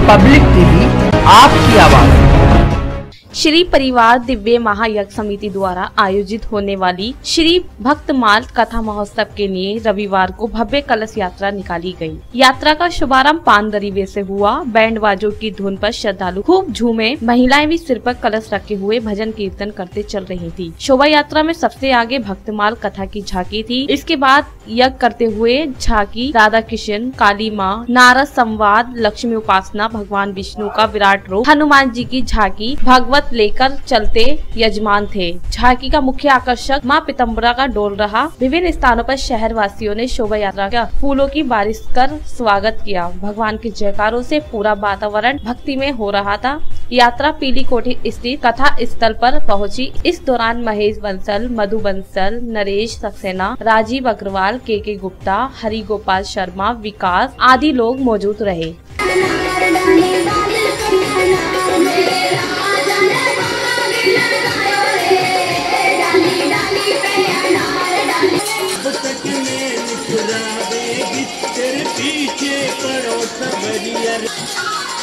Public TV, आपकी आवाज। श्री परिवार दिव्य महायज्ञ समिति द्वारा आयोजित होने वाली श्री भक्तमाल कथा महोत्सव के लिए रविवार को भव्य कलश यात्रा निकाली गई। यात्रा का शुभारंभ पान दरीवे से हुआ। बैंड बाजों की धुन पर श्रद्धालु खूब झूमे। महिलाएं भी सिर पर कलश रखे हुए भजन कीर्तन करते चल रही थी। शोभा यात्रा में सबसे आगे भक्तमाल कथा की झांकी थी। इसके बाद यज्ञ करते हुए झांकी राधा कृष्ण, काली माँ, नारद संवाद, लक्ष्मी उपासना, भगवान विष्णु का विराट रूप, हनुमान जी की झांकी, भगवत लेकर चलते यजमान थे। झांकी का मुख्य आकर्षक माँ पीताम्बरा का डोल रहा। विभिन्न स्थानों पर शहर वासियों ने शोभा यात्रा का फूलों की बारिश कर स्वागत किया। भगवान के जयकारों से पूरा वातावरण भक्ति में हो रहा था। यात्रा पीली कोठी स्थित कथा स्थल पर पहुंची। इस दौरान महेश बंसल, मधु बंसल, नरेश सक्सेना, राजीव अग्रवाल, के गुप्ता, हरि गोपाल शर्मा, विकास आदि लोग मौजूद रहे। तेरे पीछे पड़ो सबरिया।